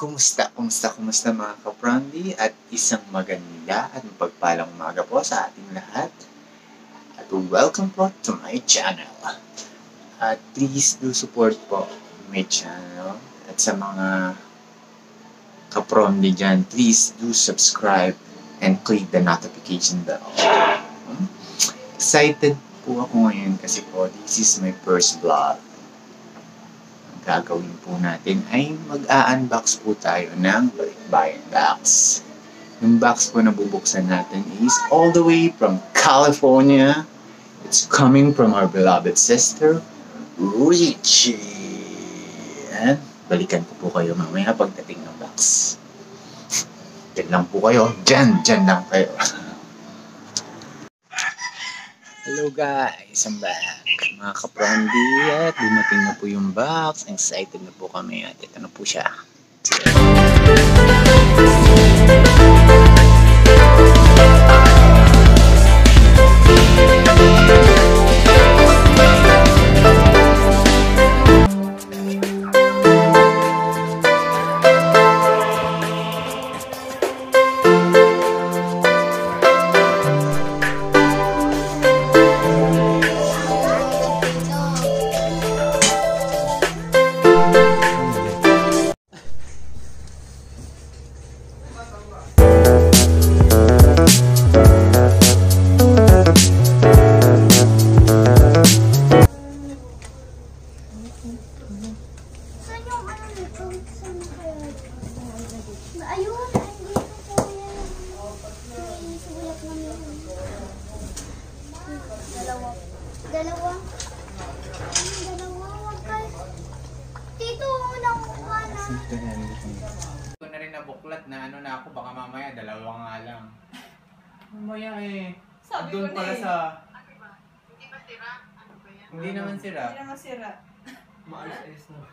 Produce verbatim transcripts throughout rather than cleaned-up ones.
Kumusta, kumusta, kumusta mga ka-Prandi at isang maganda at mapagpalang umaga po sa ating lahat. At welcome po to my channel. At please do support po my channel. At sa mga ka-Prandi dyan, please do subscribe and click the notification bell. Excited po ako ngayon kasi po this is my first vlog. Gagawin po natin ay mag-a-unbox po tayo ng Balikbayan box. Yung box po na bubuksan natin is all the way from California. It's coming from our beloved sister, Richie. And balikan ko po kayo mamaya pagdating ng box. Diyan lang po kayo. Diyan, diyan lang kayo. Hello guys, I'm back. Mga ka-Prandi at dumating na po yung box. Excited na po kami at ito na po siya. Ayun, hindi ko po yan. Isulat namin. Dalawa. Dalawa. Dalawa. Wag kayo. Tito, unang kuha na. Ito na rin na buklat na ano na ako, baka mamaya dalawa nga lang. Mamaya eh. Sabi doon ko na pala eh. sa... Hindi ba sira? Ano ba yan? Hindi naman sira. Hindi naman sira. Maalis-alis na.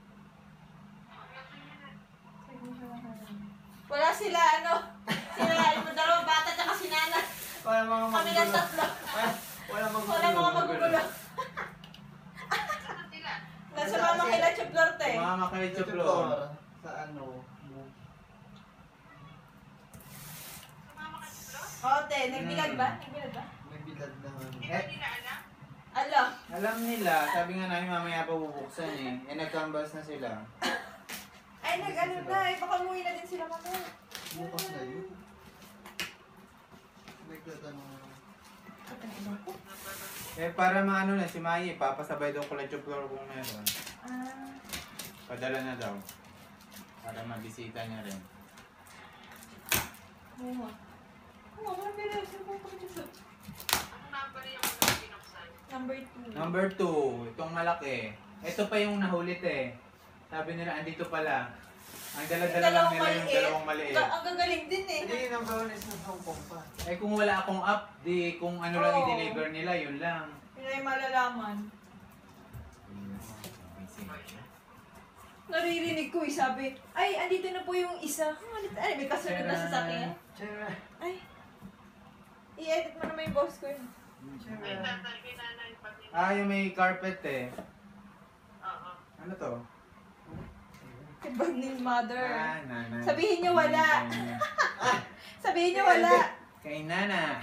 Wala sila, ano? Sila, yung dalawang bata tsaka si Nana. Wala mga Kami lang tatlo. Wala mga Wala mga magugulo. Saan sila? Nasa mama kila Chuplorte. Mama kayo Chuplor. Sa ano? Sumama ka sa vlog? Oo, te. Nagbilad ba? Nagbilad ba? May bilad na ano. Hindi ba nila alam? Ala. Alam nila, sabi nga namin mamaya pa bubuksan eh. Eh nag-canvas na sila. Ay, nag-ano na. Eh, baka umuwi na din sila mamaya. Bukas na yun. Nagtatanong na. Eh para maano na si Mai, papasabay daw ko lang Chuplor kung meron. Ah. Padala na daw. Para mabisita niya rin. Oo nga. Oo nga, walang bilad. Saan po kami dito? Anong number yung mga pinuksan? Number two. Number two, itong malaki. Ito pa yung nahulit eh. Sabi nila, andito pala. Ang dala-dala lang nila yung dalawang maliit. Ga- Ang gagaling din eh. Hindi, number one is ng Hong Kong pa. Eh kung wala akong app, di kung ano lang Oo. i-deliver nila, yun lang. Yun ay malalaman. Naririnig ko eh, sabi, ay, andito na po yung isa. Ay, ay may kasunod na sasakyan. Chera. Ay, i-edit mo naman yung boss ko yun. Ay, Chera. tatay, kinanay, pati. Ah, yung may carpet eh. Oo. Ano to? Kay bag ni mother. Ah, nana. Sabihin niyo wala. Sabihin niyo wala. Kay nana.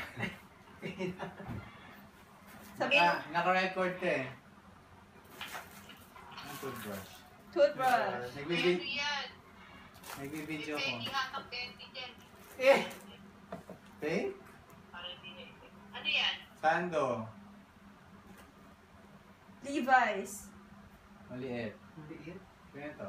Sabihin, Ah, naka-record ka eh. Ang toothbrush. toothbrush. Ano Nagbibid yan? nagbibideo ko. Hindi hatak denti dyan. Eh! Tape? Para hindi na ito. Ano yan? Sando. Levi's. Maliit. Maliit. Ganito.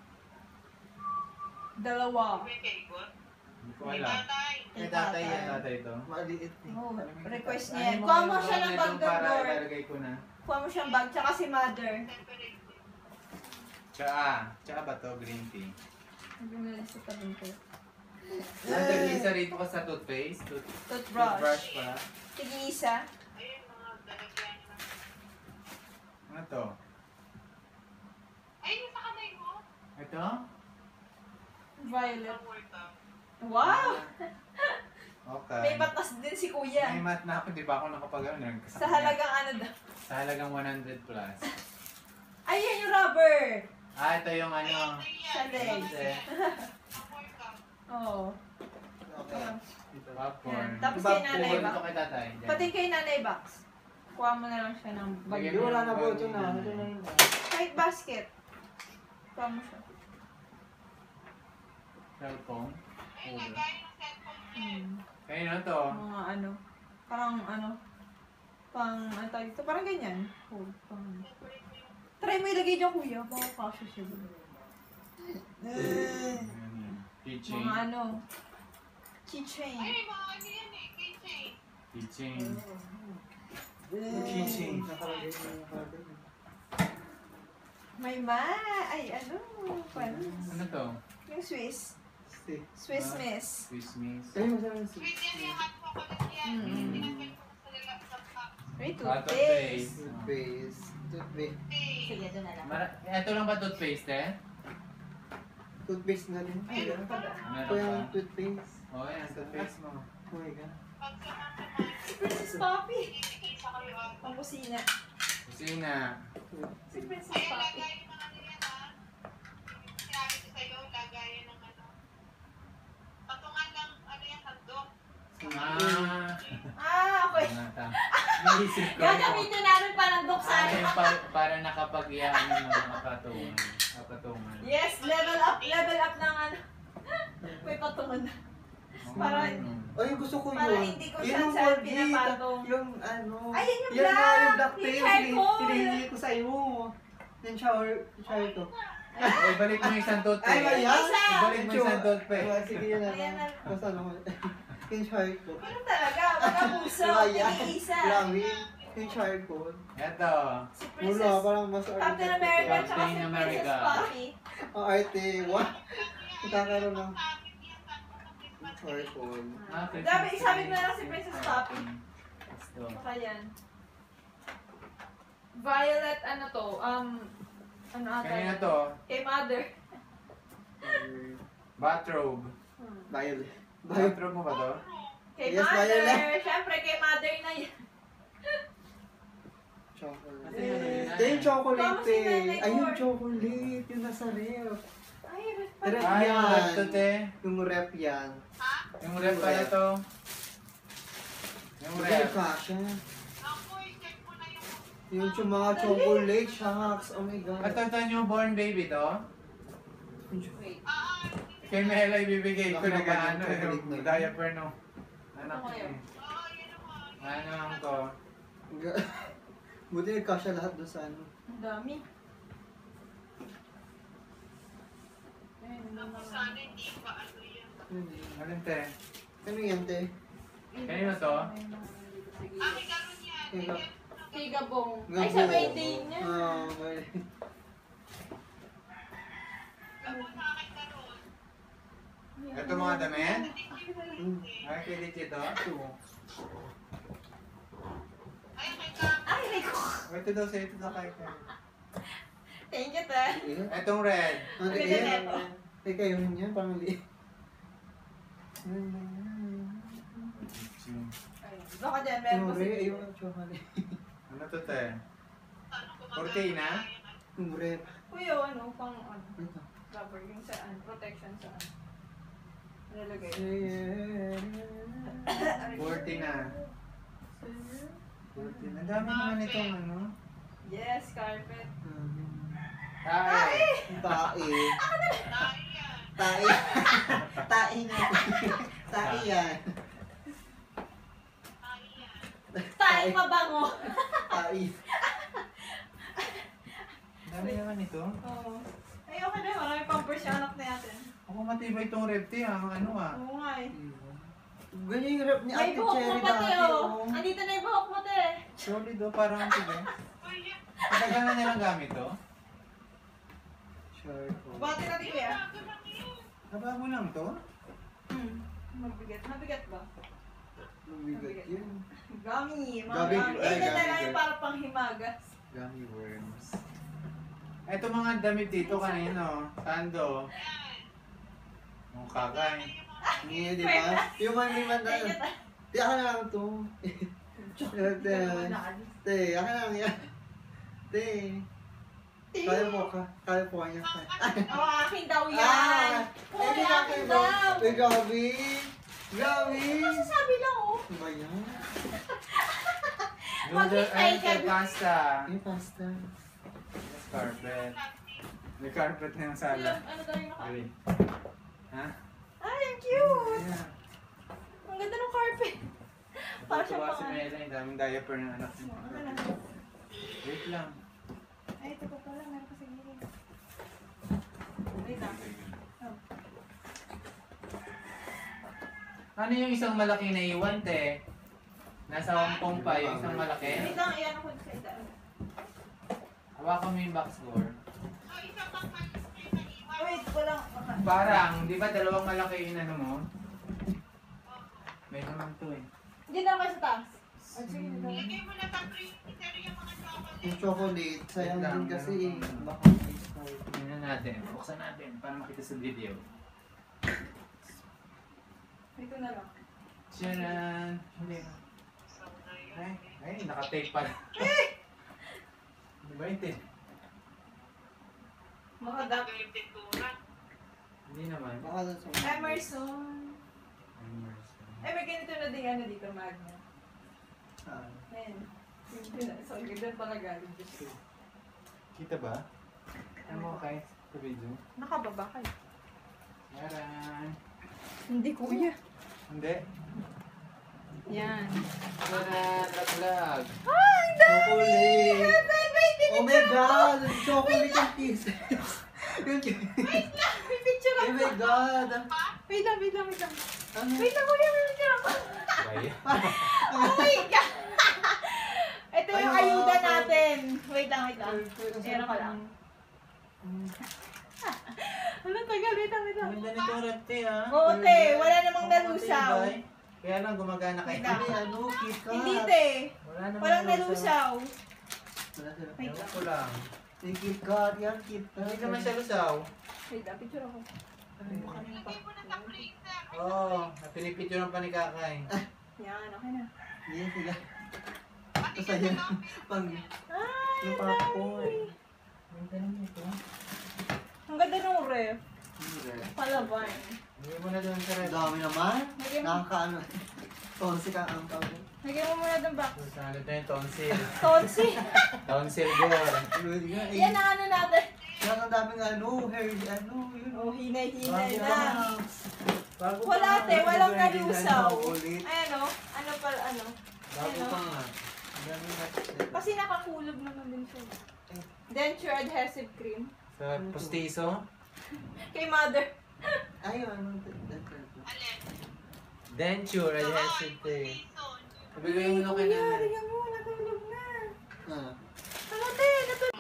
Dalawa. May kaigot? Hindi ko May alam. tatay. May tatay yan. Tatay ito. Maliit eh. Oh, request Ano niya yan. yung Kuha mga mo siya ng nandun bag ng para door. ilalagay ko na. Kuha mo siyang bag, tsaka si mother. Separate. Tsaa. Tsaa ba to? Green tea. Hindi mo na sa tabing ko. Nandun isa rito ka sa toothpaste. Tooth Toothbrush. toothbrush pa. Tig-isa. Ayun, mga dalagyan lang. Ano to? Ayun, sa kamay mo. Ito? Violet. Ang worth up. Wow! Okay. May batas din si kuya. May mat na ako, di ba ako nakapag-ano? Sa halagang ano daw. Sa halagang one hundred plus. Ay, yan yung rubber. Ah, ito yung ano. Chalet. Kasi, Oo. Okay. Yan. popcorn. Tapos Bob, kay nanay Ito ba? kay tatay. Diyan. Pati kay nanay box. Kuha mo na lang siya ng Lagyan bag. Hindi, wala na po. Ito na. Ito na yun. Kahit basket. Kuha mo siya. Cellphone. Ay, lagay ng cellphone niya. Hmm. Kayo na to. Mga ano. Parang ano. Pang, ano tawag dito? Parang ganyan. Oh, pang... Try mo ilagay dyan, kuya. Baka kasya siya. Ayan, yan. Keychain. Mga ano. Keychain. Ay, mga ano yan eh, keychain. Keychain. Keychain. Nakalagay na nakalagay. May ma... Ay, ano? Paano? Ano to? Yung Swiss. Stick. Swiss Ah. miss. Swiss miss. Kayo masarap yung Sweet yan yung hot chocolate yan. Mm. Tinanggal ko sa lalap sa pack. May Ah, toothpaste. toothpaste. Toothpaste. Sige, doon na lang. Mara- ito lang ba toothpaste eh? Toothpaste na rin. Ay, Kuya. ano pa ba? Ano Kuya, pa? yung toothpaste. Oh, yan. Toothpaste mo. Oh my God. Pag sa mga naman, Si Princess Poppy. ibigay sa kayo ah. Ang kusina. Kusina. Si Princess Ay, Poppy. lagay yung mga ano yan ah. Sinabi ko sa'yo, lagayan ng ano. Patungan ng ano yan, sandok. Ah. Ah, okay. Nga ta. Naisip ko. Gagamitin namin parang Ah, doksano. yung pa- para nakapag-iyan ng mga patungan. Kapatungan. Yes, level up, level up ng ano. May patungan na. Para- Ay, gusto ko yun. Para hindi ko Yun siya yung sa Colgate, pinapatong. Yung ano. Ay, yun yung Yan black! nga, yung black Yung tail. charcoal! Hinihingi ko sa'yo. Yung shower, shower ko. Ay, balik mo yung isang toothpaste. Ay, ba yan? Isa! Ibalik mo yung isang toothpaste. Ah, sige, yun na Ayan na. lang. Basta ano ko. Yung shower ko. Ano talaga? Wala puso. Diba yan? Isa. Grabe. Yung shower ko. Ito. Si Wala, Princess parang mas Captain America tsaka si Captain America. Princess Poppy. Ang arte, what? Magkakaroon ng Sabit yan, sandok ng Christmas shower tree. ko. Ah, Christmas Dapat isabit tree. mo na lang si Princess Poppy. Ito. Baka yan. Violet, ano to? Um, ano ata? Kanina yan? to. Kay Mother. Bathrobe. Hmm. Violet. Violet. Bathrobe mo ba to? Kay Yes, Mother. Violet. Siyempre, kay Mother na yan. Chocolate. Kasi ano yun, Ito yung chocolate Vamos si eh. Nanay Ay, yung Cor. chocolate. Yung nasa ref. Ay, ref pa. Ref Ay, yung yan. rep to, te. Yung ref yan. Yung rep pala to. Yung Hindi rep. kasha. Ako, i-check mo na yung Yung yung mga chocolate, shucks. Oh my God. Ito, ito newborn baby to. Wait. ah, Kay Mela ibibigay ko Baka na naman ano, yung chocolate na yung yun. diaper no. Anak Ano ko kayo? eh. ah, yun naman. Ano ang to? Buti nagkasya lahat doon sa ano. Ang dami. Ayun, ano Ako naman. sana hindi pa ano yan. Ano yun? Alin te? Ano yan, te? Kanino to? Ah, may garon yan. Ikaw. Kay Gabong. Ay, Gabo. sa birthday niya. Ah, may... Gabo sa akin garon. Ito mga damit? Hmm. Ay, kay Lichi to? Ay, kay Gabo. Ay, ay ko. Ito daw sa ito sa kay Thank you, te. Eh? Itong red. Ano Pwede yan? na ito. Eh, kayo yun yan, parang liit. Baka dyan, meron Yung pa re, si ayun ang chocolate. Ano to te? Ano, gumagana Cortina? yan. Yung ref. Kuya, ano, pang ano, Ito. rubber, yung saan, protection saan. Nalagay. forty na. forty na. Ang dami naman itong ano. Yes, carpet. Ay! Tae. Dahil yan. Tae. Tae nga. Tae yan. Dahil yan. Tayo mabango. Tae. Ang dami naman ito. Oo. Ay, okay na, marami pampers yung anak natin. Ako matibay itong repti ah. Ang ano ah. Oo nga eh. Ganyan yung rep ni May Ate buhok mo Cherry pa, te, dati. oh. oh. Andito na yung buhok mo, te. Solid oh. Parang ang sige. Uy, yan. Matagal na nilang gamit to. Sure po. Bati na, te, kuya. Bago lang yun. Nabago lang to. Hmm. Mabigat. Mabigat ba? Mabigat yun. Gummy. Mga Gummy, gummy. ay, Eh, yan na gummy lang yung bear. para pang himagas. Gummy worms. Ito mga damit dito kanino. Sando. Yung kakay. Hindi, di ba? Yung may may man Thank you, na. te. Di, ako na lang to. Te, te, Dalawa na alis. te, ako na lang yan. Te. California. California. Oh, akin daw Ah! yan. Eh, Hoy, di akin akin daw. daw. Eh, grabe. Grabe. Masasabi lang, oh. Ano ba yan? Noodle, ay, Mag-excited. pasta. Yung pasta. Yes, carpet. May carpet na yung sala. Ano daw yung naka... Really? Ha? Ay, ang cute. Yeah. Ang ganda ng carpet. Para siyang Tuwa si pang... Mela, yung daming diaper ng anak niya. Ano na? Wait lang. Ay, ito pa pala. Meron kasi gilid. Wait lang. Oh. Ano yung isang malaki na iwan, te? Nasa Hong Kong pa, yung isang malaki. Wait lang, iyan ako sa idaan. Hawakan mo yung box door. Wait, walang... Parang, di ba dalawang malaki yung ano mo? May naman to eh. Hindi na kayo sa taas. Ay, sige, dito. Lagay mo na sa freezer yung mga chocolate. Yung chocolate, sayang din kasi eh. Baka may Tingnan natin, buksan natin para makita sa video. Dito na lang. Tcharan! Hindi. Ay, ay, naka-tape pala. Di ba yun, te? Makadak. Yung tintura. Hindi naman. Baka doon sa... Emerson. Eh, may ganito na din ano dito, Magna. Ah. Ayan. So, ganda pala galing. Kita ba? Ano mo kay sa video? Nakababa kayo. Tcharan! Hindi, kuya. Hindi. Yan. Tcharan! Laglag! Ay, Chocolate! Heaven, wait, Oh my God! Chocolate yung pieces! Yung wait lang. May picture Oh ako. my God! Wait lang, wait lang, wait lang. Ano? Wait lang, kuya, may picture ako. Bay. Oh my God! Ito yung Ay, ayuda wow. natin. Wait lang, wait lang. Ayan ako lang. Ano, tagal, wait lang, wait lang. Ganda nito rin, te, ha? Oo, te, wala namang nalusaw. Kaya lang gumagana kayo. Wait lang. May ano, KitKat. Hindi, te. Wala namang Walang nalusaw. Wala sila. Wait Ewan lang. ko lang. May KitKat, yan KitKat. Hindi naman siya lusaw. Wait lang, picture ako. Ano ba kami pa? Lagay mo na sa freezer. Oo, oh, napinipicture pa ni Kakay. Yan, okay na. Yan sila. Pati Tapos ka ayun, sa pang Ay, yung ang popcorn. dami. Ang tanong nito. Ang ganda ng ref. Hindi. Palabay. Hindi mo na doon sa Ang red. dami naman. Lagyan mo, Nakakaano. Tonsi ka ang tawag. lagyan mo muna ng box. Sa ano to yung tonsil. Tonsi. Tonsil gore. Yun nga eh. Yan ang ano natin. Yan ang daming ano, hair, ano, yun. Oh, hinay-hinay Bago na. pa. Bago pa Wala, nga, te. Walang pwede din nalusaw. ano, ulit. Ayan o. Ano pa, ano. Bago Ano? pa nga. Ang daming nuts. Kasi nakakulog naman din siya. Denture adhesive cream. Sa postizo. Kay mother. Ay, ano, that- that- Alin? Denture, Oo, adhesive yung thing. season. Ibigay mo na kay Kuya, nanay. tingnan mo. Natulog na. Ah. Ano, te? Natulog.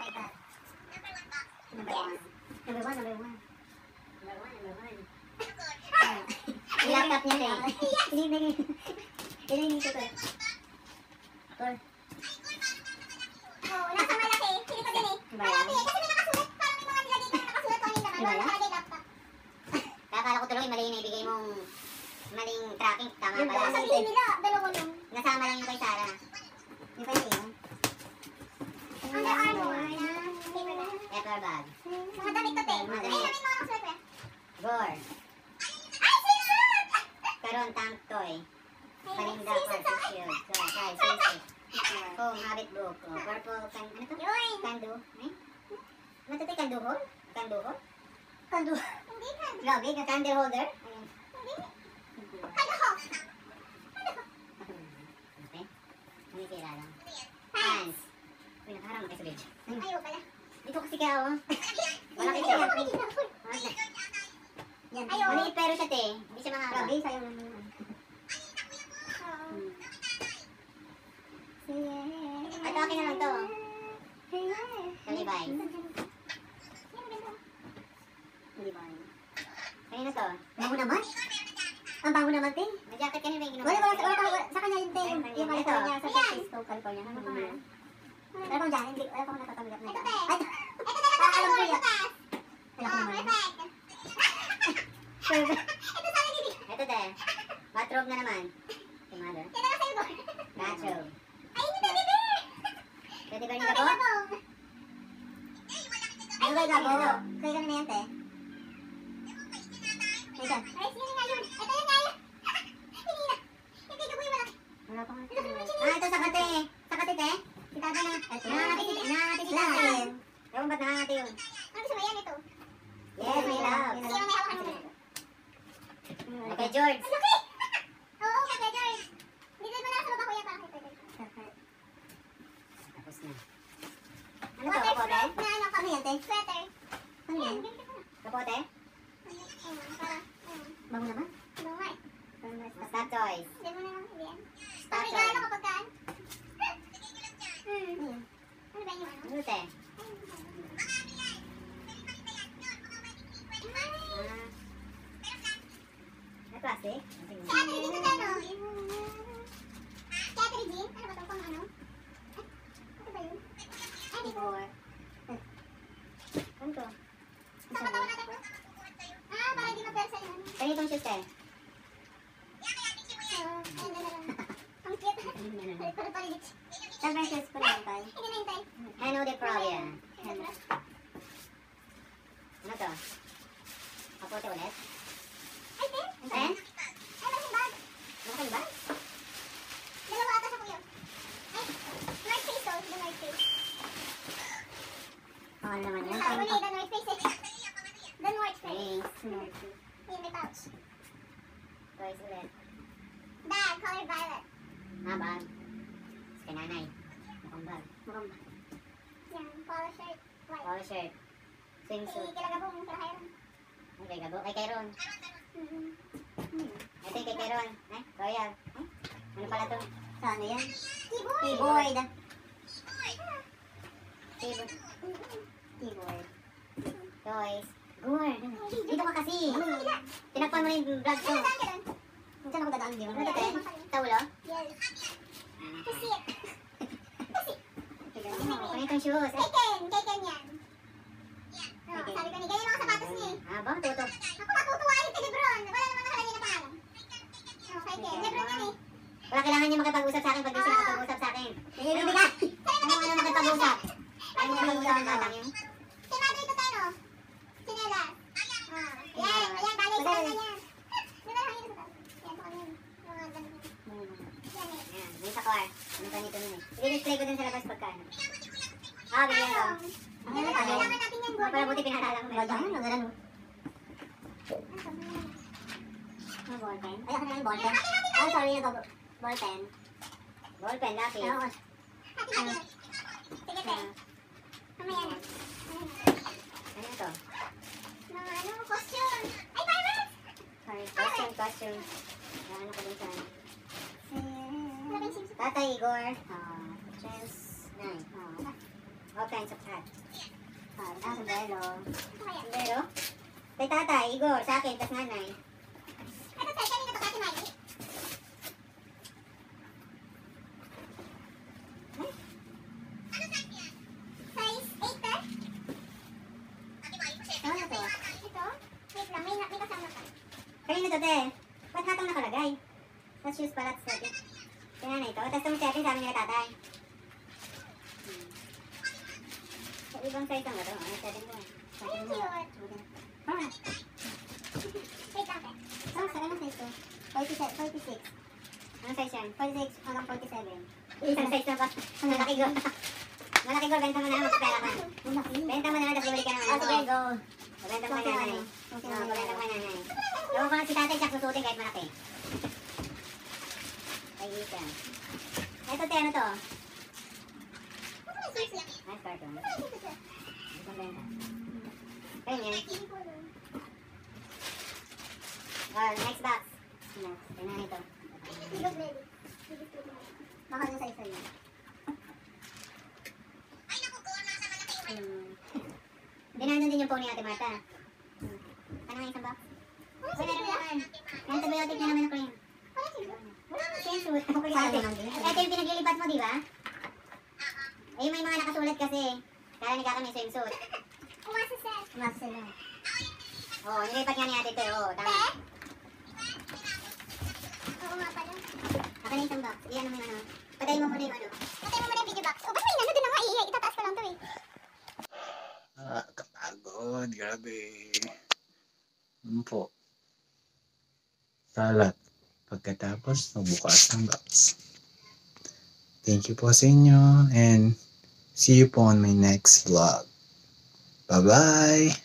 Number one, number one. Number one, number one. Yung laptop niya eh. Hindi, hindi. Hindi, hindi ko to. Tol. Oo, nasa malaki. Hindi pa din eh. Malaki eh. Kasi may nakasulat. Parang may mga nilagay ka na nakasulat ko yung laman. Diba Wala yan? nakalagay laptop. Kaya akala ko tuloy mali na ibigay mong maling tracking. Tama Yung pala. sabihin nila, dalawa lang. Nasama lang yung kay Sarah. Yung kay Sarah. Under Armour na paper bag. Paper bag. Mga damit to, te. Mga Ay, damit. namin mga nakasulat ko eh. Gore. Ay, swimsuit! Karon tank toy. Palinda Swimsuit for to. shield. So, size, swimsuit. Home habit book. Oh, purple can, ano to? Yun. Kandu. Eh? Ano to? Kandu hole? Kandu hole? Kandu. Hindi kandu. Grabe, ka candle holder. Ayun. Hindi. Kandu ho. Okay. Manisira lang. Hands. Uy, nakaharang kayo sa video. Ayun. Ayaw pala. Dito kasi ka, oh. Wala Ayaw, kayo. ayaw, ayaw. Yan. Ayaw. Maliit pero siya, te. Hindi siya mahaba. Grabe, sayang naman. Oo. Ito, akin na lang to. Talibay. Talibay. Kanina to. Bango naman. Ang bango naman, te. May jacket ka nila yung ginawa. Wala, wala, wala, wala, sa kanya yun, te. Ay, Yung ay, yung ito. California, sa Ayan. San Francisco, California. Ano pa nga? Wala pang dyan, hindi, wala pang natatanggap na. Ito, dyan. te. Ay, ito. Ito na lang, alam ko yan. Alam ko naman. Perfect. Ito sa akin, hindi. Ito, te. Bathrobe na naman. Si mother. Yan na lang sa'yo, boy. Bathrobe. Ay, hindi, teddy bear. Pwede ba Oh, nila may po? labong. Ay, gago. Kaya ganun na yan, te. Ito. Ay, sige nga yun. Ito yun nga yun. Hindi na. Hindi ko yung malaki. Wala pa nga. Ah, ito sa kate. Sa kate, te. Si tata na. Nangangati si, nangangati si tata. Ewan ba't nangangati yun? Ano gusto mo yan ito? Yes, my love. Sino may hawakan mo? Okay, George. Ang laki! Oo, kaya George. Hindi mo na sa baba kuya para kay George. Tapos na. Ano to, kapote? Na ano Ano yan, te? Sweater. Ano yan? Ganito ko na. Kapote? Ayun, para. ayun. Bango naman. Ano nga eh. Star Toys. Hindi mo na lang hindi yan. Star Ang regalo Toys. kapag kaan. Hmm. Ano ba yung ano? Ano, te? Ay. Ah. May plastic? Si Ate Regine ito ano? Si Ate Regine? Ano ba ito? Pang ano? Ay, ano ba yun? Ay, di ko. Four. Ano to? Sa katawan natin ko? Ah, para hindi mapersa yun. Kaya itong shoes, te? Ah, ayun na lang. Ang cute. Palit-palit. Saan ba yung shoes ko lang, tay? Hindi na hintay. Hello, de Pravia. Ano to? Kapote ulit? Ay, Ten. Ten? Ay, malaking bag. Malaking ba? Dalawa ata sa kuya. Ay, North Face oh. The North Face. Mahal naman yan. Sabi ko na the North Face eh. The North Face. Thanks. Yun, may pouch. Toys ulit. Bag, color violet. Ah, bag. Kay nanay. Mukhang bag. Mukhang bag. Yan, polo shirt. White. Polo shirt. Eh, Swimsuit. kilagabong kila Hiram. Ay, kay Gabo. Ay, kay Ron. Mhm. Ito yung kay kay Ron. Ay, Royal. Ay, ano pala to? Sa ano yan? Keyboard. Keyboard. Mhm. Keyboard. Keyboard. Toys. Gore. Dito ka kasi. Tinakpan mo na yung vlog ko. Ano saan ka dun? Saan ako dadaan? Di mo Ano na to? Sa ulo? Yes. Pusit. Ano itong shoes? Kay Ken. Kay Ken yan. Oh, Kay Ken. sabi ko ni, ganyan ang sapatos niya eh. Ah, bang tutok. Ako matutuwa yung kay Lebron. Wala naman nakalagay na pangalan. Oh, kay Ken. Lebron yan eh. Wala kailangan niya makipag-usap sa akin pag di siya nakipag-usap sa akin. Ano ba? Ano ano makipag-usap? Ano makipag-usap ang batang yun? Si Mado ito tayo. Sinelas. Ah, yan. Ayan, balay sa kanya yan. Doon na lang yun sa taas. Yan, sa kanya yun. Yung mga ganun. Yan eh. Ayan, may sakor. Ano pa nito nun eh. I-display ko dun sa labas pagka ano. Ah, bigyan ko. Ang ganda, kailangan natin yan, Mga Gordon. pala buti pinaalala ko. Bagay, ano ganun. Ang sabi niya. Ano, ballpen? Ay, ako na yung ballpen. Ah, sorry, ito. Ballpen. Ballpen, lapis. Hati, hati. Sige, te. Mamaya na. Ano to? Mga ano, costume. Ay, pirates! Sorry, costume, costume. Ano ko dun sa ano. Wala ba yung swimsuit? Tatay Igor. Ah, Chance nine. Ah, all kinds of hats. Ah, ah, sombrero. Ito kaya. Sombrero? Kay tatay, Igor, sa akin, tas nanay. Ito, te. Kanina to, Kati Miley. Size eight, te. Ano na to? Ito. Wait lang, may, may kasama pa. Kanina to, te. Ba't nga itong nakalagay? Sa shoes pala, tas natin. Kaya na ito. Tapos itong seven, sabi nila tatay. Hmm. Sa ibang size lang ba ito? Ano, seven ko eh. Sabi Ay, ang mo. cute. Ah, Wait lang, te. oh, sa anong size to? forty-seven, forty-six. Anong size yan? forty-six hanggang forty-seven. Isang size na ba? Malaki go. Malaki go, benta mo na, magpapera ka. Benta mo na, tapos bumalik ka naman. Oh, sige, go. Benta mo kay nanay. Oo, benta mo kay nanay. Ewan ko nga si tatay, siya susutin kahit malaki. Ay, isa. Ito, te, ano to? Ano ba yung swimsuit? Nice carton. Ano ba yung swimsuit? Isang benta. Ayun yan. Hindi ko alam. Oh, next box. Next. Kaya na ito. Hindi ko ready. Hindi ko ready. Baka dun sa isa yun. Hmm. Dinanan din yung phone ni Ate Marta. Hmm. Ano nga isang box? Ano Wala swimsuit naman yan? yan. Yung antibiotic niya naman ako yun. Ano swimsuit? Swimsuit. Ako kaya ate. Ito yung pinaglilipat mo, di ba? Eh, may mga nakasulat kasi. Kaya ni Kaka may swimsuit. Umasa sa. Mas sila. Oo, oh, nilipat nga ni Ate Te. Oo, tama. Te? Oo nga pala. Ako na isang box. Iyan mo yung ano. Patayin mo muna yung ano. Patay mo muna yung video box. O, ba't may nando din na nga? Eh, itataas ko lang to eh. Ah, kapag Grabe. Ano po? Salat. Pagkatapos, magbukas ng box. Thank you po sa inyo and see you po on my next vlog. Bye-bye!